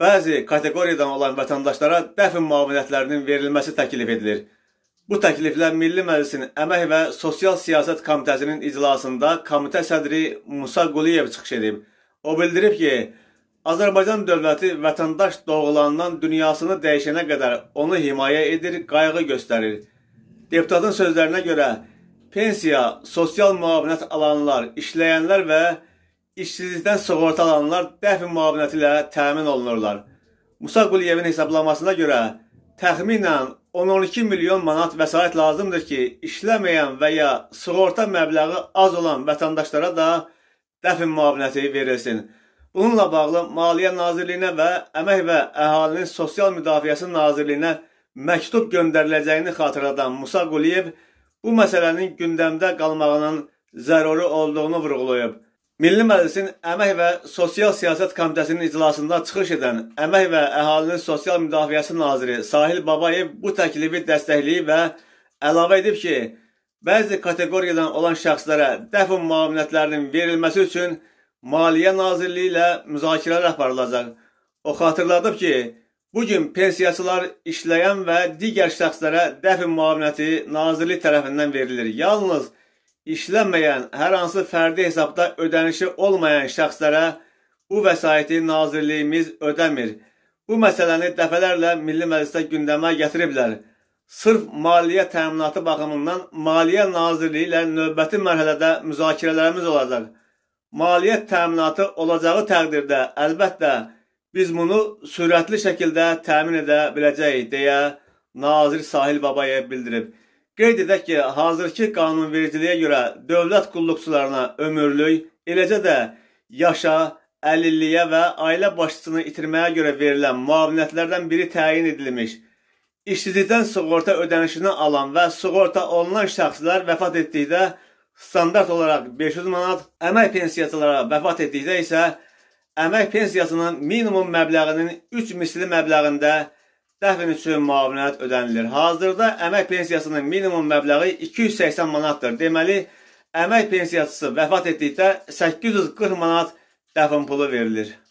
Bəzi kateqoriyadan olan vətəndaşlara dəfn müavinətlərinin verilməsi təklif edilir. Bu təkliflər Milli Məclisin Əmək və Sosial Siyasət Komitəsinin iclasında komitə sədri Musa Quliyev çıxış edib. O bildirib ki, Azərbaycan dövləti vətəndaş doğulandan dünyasını dəyişənə qədər onu himayə edir, qayğı göstərir. Deputatın sözlərinə görə pensiya, sosial müavinət alanlar, işləyənlər və işsizlikdən sığorta alanlar dəfn müavinəti ilə təmin olunurlar. Musa Quliyevin hesablamasına görə təxminən 10-12 milyon manat vəsait lazımdır ki, işləməyən və ya sığorta məbləği az olan vətəndaşlara da dəfn müavinəti verilsin. Bununla bağlı Maliyyə Nazirliyinə və Əmək və Əhalinin Sosial Müdafiəsi Nazirliyinə məktub göndəriləcəyini xatırladan Musa Quliyev bu məsələnin gündəmdə qalmağının zəruri olduğunu vurğulayıb. Milli Məclisin Əmək və Sosial Siyasət Komitəsinin iclasında çıxış edən Əmək və Əhalinin Sosial Müdafiəsi Naziri Sahil Babayev bu təklifi dəstəkləyib və əlavə edib ki, bəzi kateqoriyadan olan şəxslərə dəfn müavinətlərinin verilməsi üçün Maliyyə Nazirliyi ilə müzakirələr aparılacaq. O xatırladıb ki, bugün pensiyaçılar işləyən və digər şəxslərə dəfn müavinəti Nazirlik tərəfindən verilir. Yalnız işlənməyən, hər hansı fərdi hesabda ödənişi olmayan şəxslərə bu vəsaiti Nazirliyimiz ödəmir. Bu məsələni dəfələrlə Milli Məclisdə gündəmə gətiriblər. Sırf maliyyə təminatı baxımından Maliyyə Nazirliyi ilə növbəti mərhələdə müzakirələrimiz olacaq. Maliyyət təminatı olacağı təqdirdə əlbəttə biz bunu sürətli şəkildə təmin edə biləcəyik, deyə Nazir Sahil Babayev bildirib. Qeyd edək ki, hazırki qanunvericiliyə görə dövlət qulluqçularına ömürlük, eləcə də yaşa, əlilliyə və ailə başçısını itirməyə görə verilən müavinətlərdən biri təyin edilmiş. İşsizlikdən sığorta ödənişini alan və sığorta olunan şəxslər vəfat etdikdə standart olaraq 500 manat, əmək pensiyaçılara vəfat etdikdə isə əmək pensiyasının minimum məbləğinin 3 misli məbləğində dəfn üçün müavinət ödənilir. Hazırda əmək pensiyasının minimum məbləği 280 manatdır. Deməli, əmək pensiyaçısı vəfat etdikdə 840 manat dəfn pulu verilir.